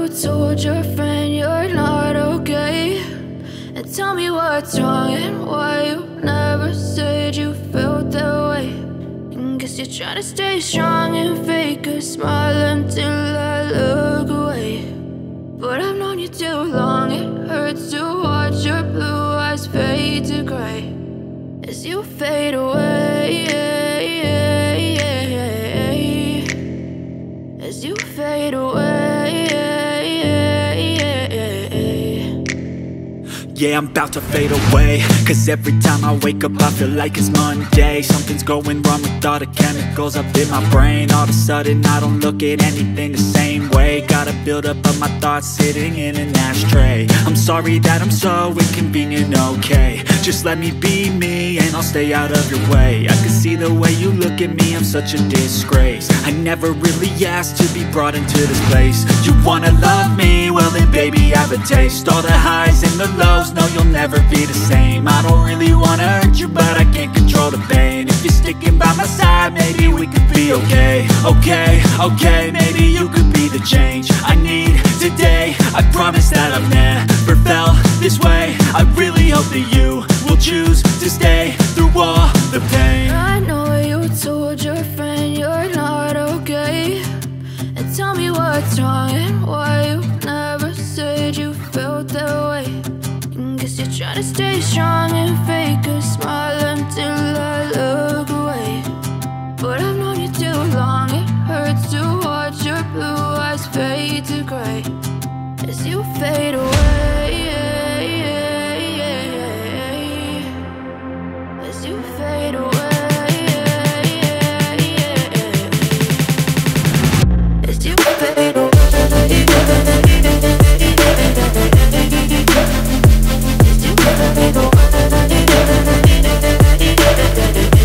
told your friend you're not okay, and tell me what's wrong and why you never said you felt that way. And guess you're trying to stay strong and fake a smile until I look away. But I've known you too long, it hurts to watch your blue eyes fade to gray as you fade away, as you fade away. Yeah, I'm about to fade away, cause every time I wake up I feel like it's Monday. Something's going wrong with all the chemicals up in my brain. All of a sudden I don't look at anything the same way. Gotta build up of my thoughts sitting in an ashtray. I'm sorry that I'm so inconvenient, okay. Just let me be me and I'll stay out of your way. I can see the way you look at me, I'm such a disgrace. I never really asked to be brought into this place. You wanna love me? Well then baby have a taste. All the highs and the lows, no, you'll never be the same. I don't really wanna hurt you, but I can't control the pain. If you're sticking by my side, maybe we could be okay. Okay, maybe you could be the change I need today. I promise that I've never felt this way. I really hope that you will choose to stay through all the pain. I know you told your friend you're not okay, and tell me what's wrong and why you never said you felt that way. Guess you're trying to stay strong and fake a smile until I look away. But I've known you too long, it hurts to watch your blue eyes fade to gray as you fade